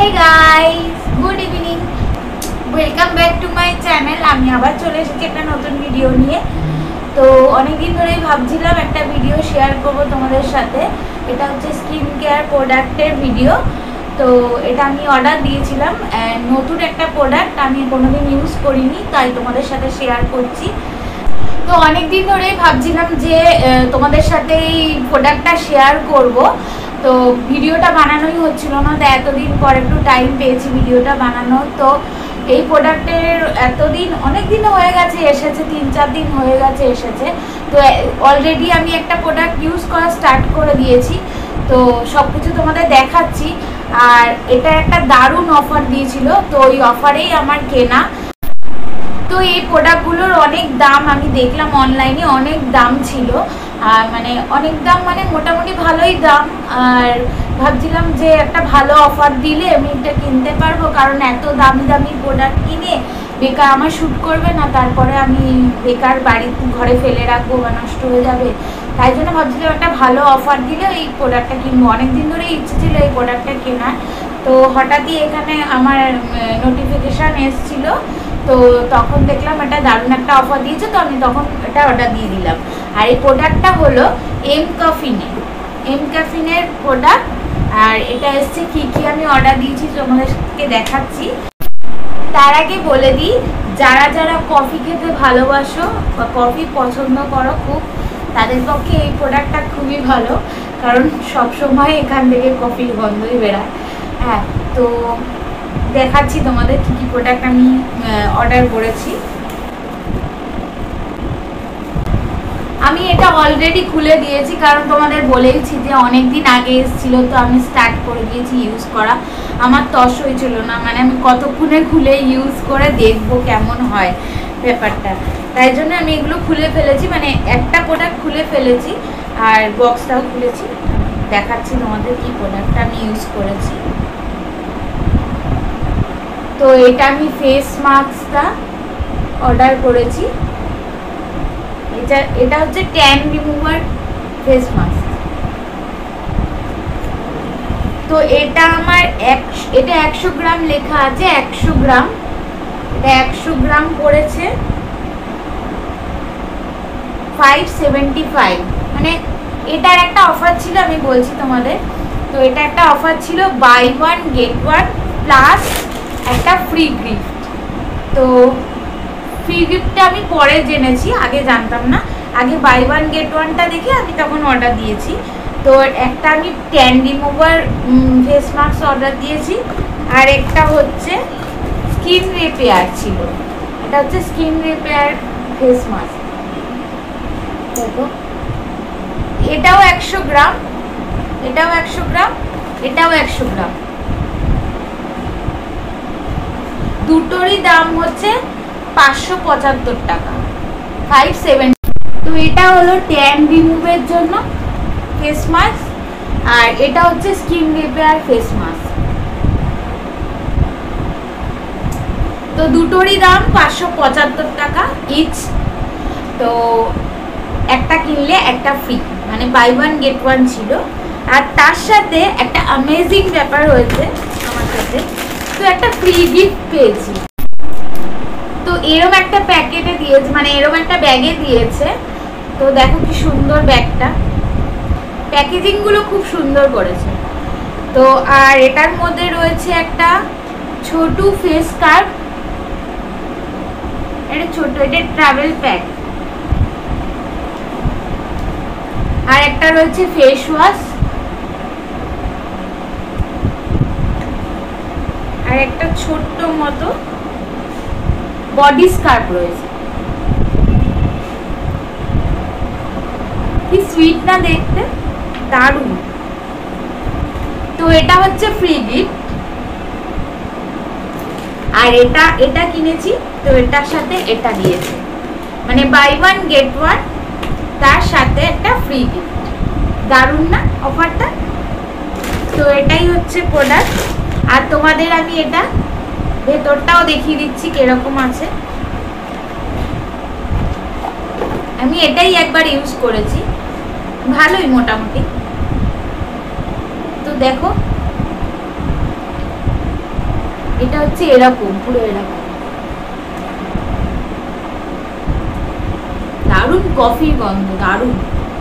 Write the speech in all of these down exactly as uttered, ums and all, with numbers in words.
Hey guys, good evening. Welcome back to my channel. আমি আবার চলে এসেছি একটা নতুন ভিডিও নিয়ে। তো অনেক দিন ধরেই ভাবছিলাম একটা ভিডিও শেয়ার করব তোমাদের সাথে। এটা হচ্ছে স্কিন কেয়ার প্রোডাক্টের ভিডিও। তো এটা আমি অর্ডার দিয়েছিলাম, নতুন একটা প্রোডাক্ট, আমি কোনোদিন ইউজ করিনি, তাই তোমাদের সাথে শেয়ার করছি। তো অনেক দিন ধরেই ভাবছিলাম যে তোমাদের সাথে এই প্রোডাক্টটা শেয়ার করব। তো ভিডিওটা বানানোই হচ্ছিল না, তো এতদিন পর একটু টাইম পেয়েছি ভিডিওটা বানানো। তো এই প্রোডাক্টের এতদিন অনেক দিন হয়ে গেছে এসেছে, তিন চার দিন হয়ে গেছে এসেছে। তো অলরেডি আমি একটা প্রোডাক্ট ইউজ করা স্টার্ট করে দিয়েছি। তো সব কিছু তোমাদের দেখাচ্ছি। আর এটা একটা দারুণ অফার দিয়েছিল, তো ওই অফারেই আমার কেনা। তো এই প্রোডাক্টগুলোর অনেক দাম, আমি দেখলাম অনলাইনে অনেক দাম ছিল, আর মানে অনেক দাম মানে মোটামুটি ভালোই দাম। আর ভাবছিলাম যে একটা ভালো অফার দিলে আমি এটা কিনতে পারবো, কারণ এত দামি দামি প্রোডাক্ট কিনে বেকার আমার শ্যুট করবে না, তারপরে আমি বেকার বাড়ি ঘরে ফেলে রাখবো বা নষ্ট হয়ে যাবে। তাই জন্য ভাবছিলাম একটা ভালো অফার দিলে এই প্রোডাক্টটা কিনবো। অনেকদিন ধরেই ইচ্ছে ছিল এই প্রোডাক্টটা কেনার। তো হঠাৎই এখানে আমার নোটিফিকেশান এসেছিলো, তো তখন দেখলাম এটা দারুণ একটা অফার দিয়েছে, তো আমি তখন এটা অর্ডার দিয়ে দিলাম। আর এই প্রোডাক্টটা হলো এম ক্যাফিনের এম ক্যাফিনের প্রোডাক্ট। আর এটা এসছে কী কী আমি অর্ডার দিয়েছি তোমাদেরকে দেখাচ্ছি। তার আগে বলে দিই, যারা যারা কফি খেতে ভালোবাসো বা কফি পছন্দ করো খুব, তাদের পক্ষে এই প্রোডাক্টটা খুবই ভালো, কারণ সবসময় এখান থেকে কফির গন্ধই বেরায়। হ্যাঁ, তো দেখাচ্ছি তোমাদের কী কী প্রোডাক্ট আমি অর্ডার করেছি। আমি এটা অলরেডি খুলে দিয়েছি, কারণ তোমাদের বলেইছি যে অনেক দিন আগে এসেছিলো, তো আমি স্টার্ট করে দিয়েছি ইউজ করা। আমার তস হয়েছিল না, মানে আমি কতক্ষণে খুলে ইউজ করে দেখবো কেমন হয় ব্যাপারটা, তাই জন্য আমি এগুলো খুলে ফেলেছি, মানে একটা প্রোডাক্ট খুলে ফেলেছি আর বক্সটাও খুলেছি। দেখাচ্ছি তোমাদের কি প্রোডাক্টটা আমি ইউজ করেছি। তো এটা আমি ফেস মাস্কটা অর্ডার করেছি। এটা এটা হচ্ছে ট্যান রিমুভার ফেস মাস্ক। তো এটা আমার এক এটা একশো গ্রাম লেখা আছে, একশো গ্রাম। এটা একশো গ্রাম পড়েছে ফাইভ সেভেন্টি ফাইভ। মানে এটার একটা অফার ছিল, আমি বলছি তোমাদের। তো এটা একটা অফার ছিল, buy one get one plus একটা ফ্রি গিফট। তো ফ্রি গিফটটা আমি পরে জেনেছি, আগে জানতাম না। আগে বাই ওয়ান গেট ওয়ানটা দেখে আমি তখন অর্ডার দিয়েছি। তো একটা আমি tan remover face mask order দিয়েছি, আর একটা হচ্ছে স্কিন রিপেয়ার ছিল। এটা হচ্ছে স্কিন রিপেয়ার ফেস মাস্ক। দেখো, এটাও একশো গ্রাম, এটাও একশো গ্রাম, এটাও একশো গ্রাম। দুটোরই দাম হচ্ছে পাঁচশো পঁচাত্তর টাকা, ফাইভ সেভেন্টি। তো এটা হলো ট্যান রিমুভের জন্য ফেস মাস্ক, আর এটা হচ্ছে স্কিন রিপেয়ার ফেস মাস্ক। তো দুটোরই দাম পাঁচশো পঁচাত্তর টাকা ইচ। তো একটা কিনলে একটা ফ্রি, মানে বাই ওয়ান গেট ওয়ান ছিল। আর তার সাথে একটা অ্যামেজিং ব্যাপার হয়েছে আমার সাথে, তো একটা ফ্রি গিফট পেয়েছি। তো এরম একটা প্যাকেটে দিয়েছে, মানে এরম একটা ব্যাগে দিয়েছে। তো দেখো কি সুন্দর ব্যাগটা, প্যাকেজিংগুলো খুব সুন্দর করেছে। তো আর এটার মধ্যে রয়েছে একটা ছোট ফেস স্কার্ফ, এটা ছোট, এটা ট্রাভেল প্যাক। আর একটা রয়েছে ফেস ওয়াশ, আর একটা ছোট্ট মতো বডি স্কার্ফ রয়েছে। কি সুইট না দেখতে, দারুণ। তো এটা হচ্ছে ফ্রি গিফট। আর এটা এটা কিনেছি, তো এটার সাথে এটা দিয়েছে, মানে বাই ওয়ান গেট ওয়ান, তার সাথে একটা ফ্রি গিফট। দারুণ না অফারটা? তো এটাই হচ্ছে প্রোডাক্ট। আর তোমাদের আমি এটা ভেতরটাও দেখিয়ে দিচ্ছি কিরকম আছে। আমি এটাই একবার ইউজ করেছি, ভালোই মোটামুটি। তো দেখো এটা হচ্ছে এরকম, পুরো এরকম দারুণ কফি গন্ধ, দারুণ।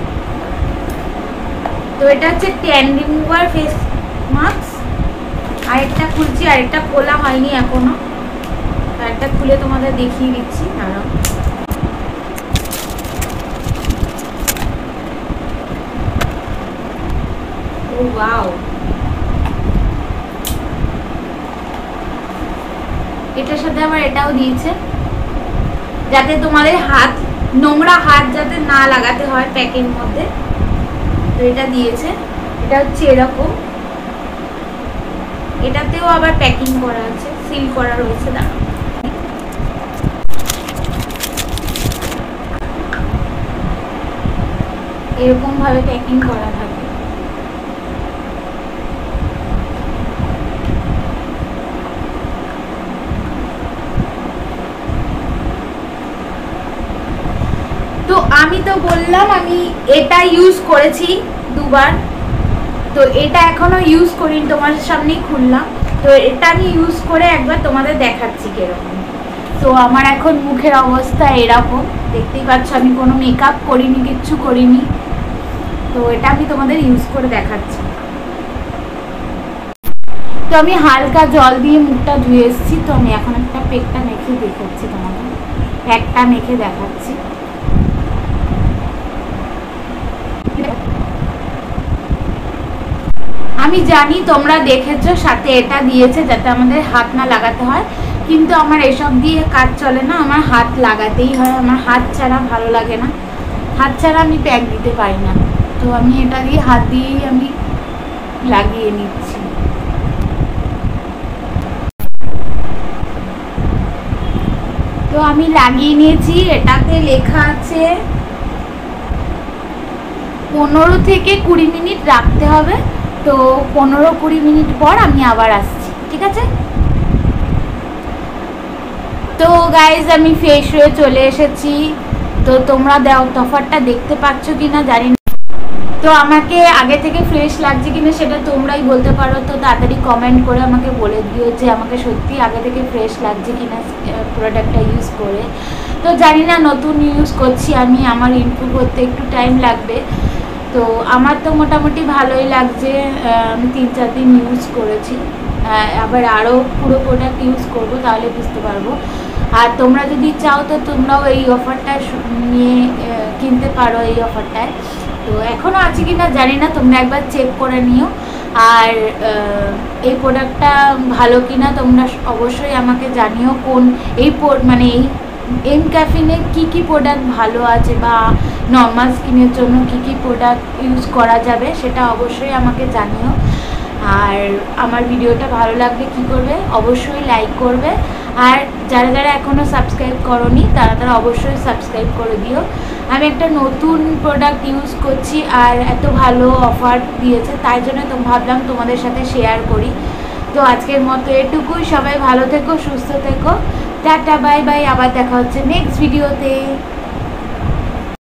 তো এটা হচ্ছে ট্যান রিমুভার ফেস মাস্ক। আরেকটা খুলছি, আরেকটা খোলা হয়নি এখনো, আরেকটা খুলে তোমাদের দেখিয়ে দিচ্ছি। দাঁড়াও, ও ওয়াও, এটার সাথে আবার এটাও দিয়েছে যাতে তোমাদের হাত নোংরা হাত যাতে না লাগাতে হয় প্যাকের মধ্যে। তো এটা দিয়েছে, এটা হচ্ছে এরকম, এটাতেও আবার প্যাকিং করা আছে, সিল করা রয়েছে। দাঁড়াও, এরকম ভাবে প্যাকিং করা থাকে। তো আমি তো বললাম আমি এটা ইউজ করেছি দুবার, তো এটা এখনো ইউজ করিনি, তোমার সামনেই খুললাম। তো এটা আমি ইউজ করে একবার তোমাদের দেখাচ্ছি কিরকম। তো আমার এখন মুখের অবস্থা এরকম, দেখতেই পাচ্ছ আমি কোনো মেকআপ করিনি, কিচ্ছু করিনি। তো এটা আমি তোমাদের ইউজ করে দেখাচ্ছি। তো আমি হালকা জল দিয়ে মুখটা ধুয়ে এসেছি। তো আমি এখন একটা প্যাকটা মেখে দেখাচ্ছি তোমাদের, প্যাকটা মেখে দেখাচ্ছি। আমি জানি তোমরা দেখেছো সাথে এটা দিয়েছে যাতে আমাদের হাত না লাগাতে হয়, কিন্তু আমার এসব দিয়ে কাজ চলে না, আমার হাত লাগাতেই হয়। আমার হাত ছাড়া ভালো লাগে না, হাত ছাড়া আমি প্যাক দিতে পারি না। তো আমি এটা দিয়ে হাত দিয়েই আমি লাগিয়ে নিচ্ছি। তো আমি লাগিয়ে নিয়েছি, এটাতে লেখা আছে পনেরো থেকে কুড়ি মিনিট রাখতে হবে। তো পনেরো কুড়ি মিনিট পর আমি আবার আসছি, ঠিক আছে? তো গাইজ আমি ফ্রেশ হয়ে চলে এসেছি। তো তোমরা দাও তফাৎটা দেখতে পাচ্ছ কিনা জানি না। তো আমাকে আগে থেকে ফ্রেশ লাগছে কিনা সেটা তোমরাই বলতে পারো। তো তাড়াতাড়ি কমেন্ট করে আমাকে বলে দিও যে আমাকে সত্যি আগে থেকে ফ্রেশ লাগছে কিনা প্রোডাক্টটা ইউজ করে। তো জানি না, নতুন ইউজ করছি আমি, আমার ইমপ্রুভ করতে একটু টাইম লাগবে। তো আমার তো মোটামুটি ভালোই লাগছে, আমি তিন চার দিন ইউজ করেছি, আবার আরও পুরো প্রোডাক্ট ইউজ করবো, তাহলে বুঝতে পারবো। আর তোমরা যদি চাও তো তোমরাও এই অফারটা নিয়ে কিনতে পারো, এই অফারটায়। তো এখনও আছে কি না জানি না, তোমরা একবার চেক করে নিও। আর এই প্রোডাক্টটা ভালো কিনা তোমরা অবশ্যই আমাকে জানিও, কোন এই মানে এই এম ক্যাফিনের কী কী প্রোডাক্ট ভালো আছে বা নর্মাল স্কিনের জন্য কী কী প্রোডাক্ট ইউজ করা যাবে সেটা অবশ্যই আমাকে জানিও। আর আমার ভিডিওটা ভালো লাগলে কী করবে, অবশ্যই লাইক করবে। আর যারা যারা এখনও সাবস্ক্রাইব করোনি তারা তারা অবশ্যই সাবস্ক্রাইব করে দিও। আমি একটা নতুন প্রোডাক্ট ইউজ করছি আর এত ভালো অফার দিয়েছে, তাই জন্য তো ভাবলাম তোমাদের সাথে শেয়ার করি। তো আজকের মতো এটুকুই, সবাই ভালো থেকো, সুস্থ থেকো, টাটা বাই বাই, আবার দেখা হচ্ছে নেক্সট ভিডিওতে।